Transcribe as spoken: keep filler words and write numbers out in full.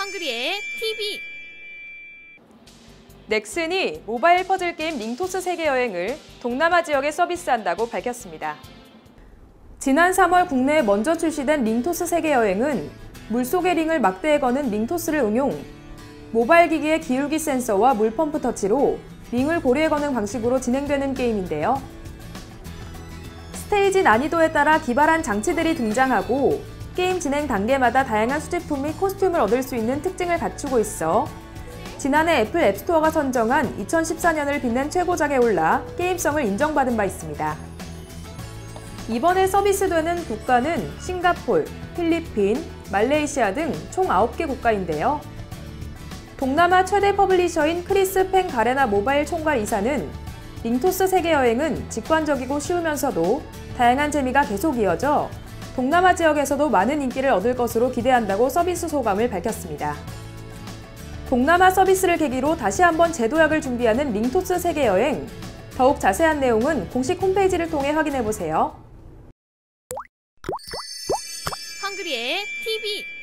헝그리의 티비. 넥슨이 모바일 퍼즐 게임 링토스 세계여행을 동남아 지역에 서비스한다고 밝혔습니다. 지난 삼월 국내에 먼저 출시된 링토스 세계여행은 물속의 링을 막대에 거는 링토스를 응용, 모바일 기기의 기울기 센서와 물펌프 터치로 링을 고리에 거는 방식으로 진행되는 게임인데요. 스테이지 난이도에 따라 기발한 장치들이 등장하고 게임 진행 단계마다 다양한 수제품 및 코스튬을 얻을 수 있는 특징을 갖추고 있어 지난해 애플 앱스토어가 선정한 이천십사 년을 빛낸 최고작에 올라 게임성을 인정받은 바 있습니다. 이번에 서비스되는 국가는 싱가폴, 필리핀, 말레이시아 등 총 아홉 개 국가인데요. 동남아 최대 퍼블리셔인 크리스 팽 가레나 모바일 총괄 이사는 링토스 세계여행은 직관적이고 쉬우면서도 다양한 재미가 계속 이어져 동남아 지역에서도 많은 인기를 얻을 것으로 기대한다고 서비스 소감을 밝혔습니다. 동남아 서비스를 계기로 다시 한번 재도약을 준비하는 링토스 세계여행. 더욱 자세한 내용은 공식 홈페이지를 통해 확인해보세요. 헝그리의 티비.